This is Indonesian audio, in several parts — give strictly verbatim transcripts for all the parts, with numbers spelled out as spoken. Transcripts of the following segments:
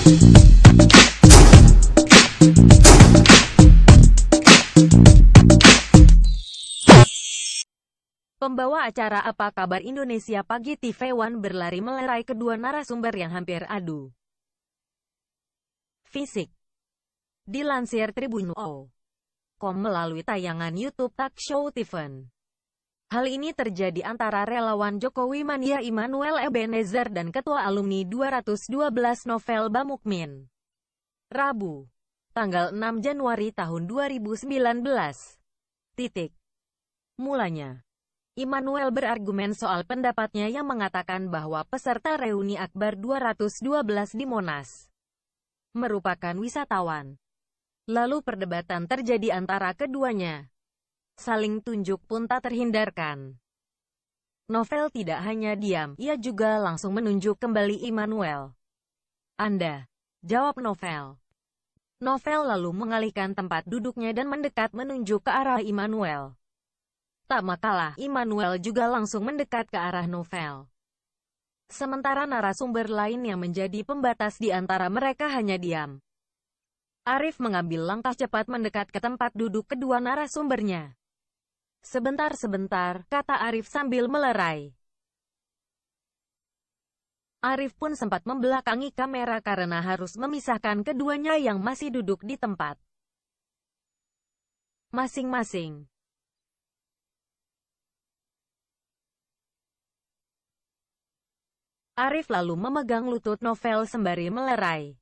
Pembawa acara Apa Kabar Indonesia Pagi T V One berlari melerai kedua narasumber yang hampir adu fisik. Dilansir Tribun titik com melalui tayangan YouTube Talk Show Tiffen. Hal ini terjadi antara relawan Jokowi Mania Immanuel Ebenezer dan Ketua Alumni dua ratus dua belas Novel Bamukmin. Rabu, tanggal enam Januari tahun dua ribu sembilan belas. Titik. Mulanya, Immanuel berargumen soal pendapatnya yang mengatakan bahwa peserta reuni Akbar dua ratus dua belas di Monas merupakan wisatawan. Lalu perdebatan terjadi antara keduanya. Saling tunjuk pun tak terhindarkan. Novel tidak hanya diam, ia juga langsung menunjuk kembali Immanuel. "Anda," jawab Novel. Novel lalu mengalihkan tempat duduknya dan mendekat menunjuk ke arah Immanuel. Tak makalah, Immanuel juga langsung mendekat ke arah Novel. Sementara narasumber lain yang menjadi pembatas di antara mereka hanya diam. Arif mengambil langkah cepat mendekat ke tempat duduk kedua narasumbernya. "Sebentar-sebentar," kata Arif sambil melerai. Arif pun sempat membelakangi kamera karena harus memisahkan keduanya yang masih duduk di tempat masing-masing. Arif lalu memegang lutut Novel sembari melerai.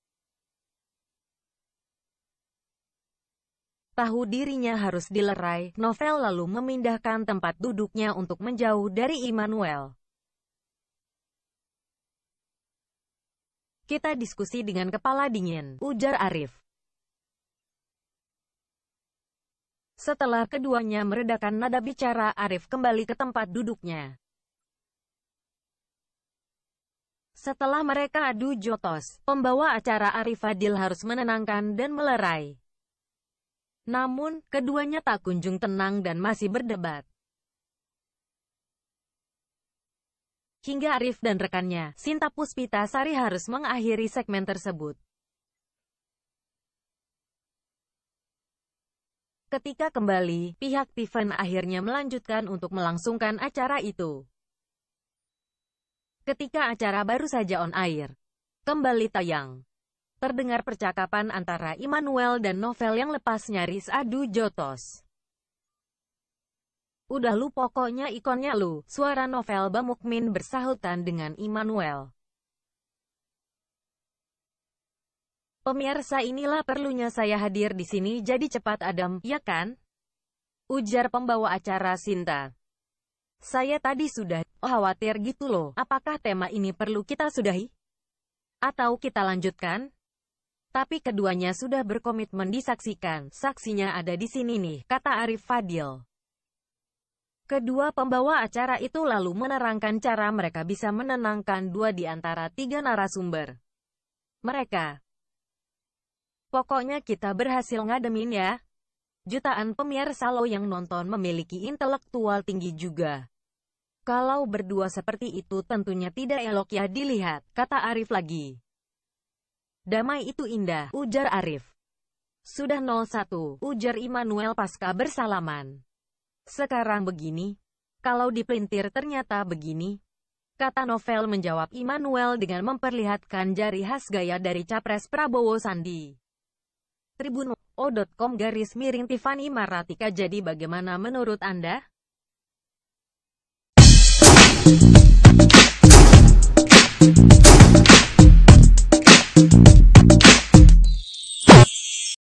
Tahu dirinya harus dilerai, Novel lalu memindahkan tempat duduknya untuk menjauh dari Immanuel. "Kita diskusi dengan kepala dingin," ujar Arif. Setelah keduanya meredakan nada bicara, Arif kembali ke tempat duduknya. Setelah mereka adu jotos, pembawa acara Arif Fadil harus menenangkan dan melerai. Namun, keduanya tak kunjung tenang dan masih berdebat. Hingga Arif dan rekannya, Sinta Puspita Sari harus mengakhiri segmen tersebut. Ketika kembali, pihak Tiffen akhirnya melanjutkan untuk melangsungkan acara itu. Ketika acara baru saja on air, kembali tayang, terdengar percakapan antara Immanuel dan Novel yang lepas nyaris adu jotos. "Udah lu pokoknya ikonnya lu," suara Novel Bamukmin bersahutan dengan Immanuel. "Pemirsa, inilah perlunya saya hadir di sini, jadi cepat adem, ya kan?" ujar pembawa acara Sinta. "Saya tadi sudah oh, khawatir gitu loh, apakah tema ini perlu kita sudahi? Atau kita lanjutkan? Tapi keduanya sudah berkomitmen disaksikan, saksinya ada di sini nih," kata Arif Fadil. Kedua pembawa acara itu lalu menerangkan cara mereka bisa menenangkan dua di antara tiga narasumber mereka. "Pokoknya kita berhasil ngademin ya. Jutaan pemirsa lo yang nonton memiliki intelektual tinggi juga. Kalau berdua seperti itu tentunya tidak elok ya dilihat," kata Arif lagi. "Damai itu indah," ujar Arif. "Sudah nol satu, ujar Immanuel pasca bersalaman. "Sekarang begini, kalau dipelintir ternyata begini," kata Novel menjawab Immanuel dengan memperlihatkan jari khas gaya dari Capres Prabowo Sandi. Tribun titik com garis miring Tiffany Maratika. Jadi bagaimana menurut Anda?